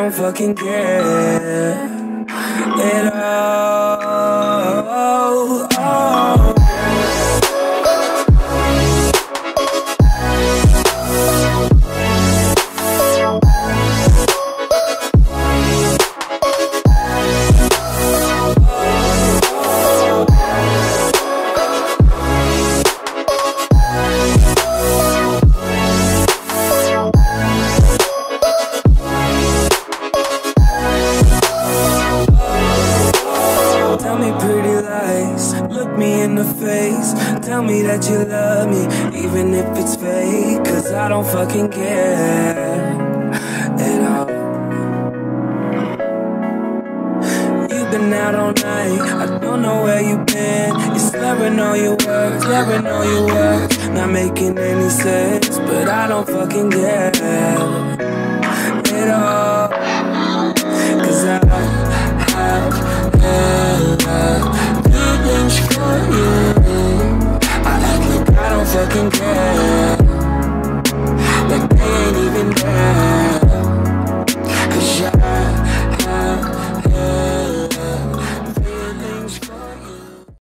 don't fucking care at all. Tell me pretty lies, look me in the face. Tell me that you love me, even if it's fake. Cause I don't fucking care at all. You've been out all night, I don't know where you've been. You're slurring on your words, slurring on your words. Not making any sense, but I don't fucking care.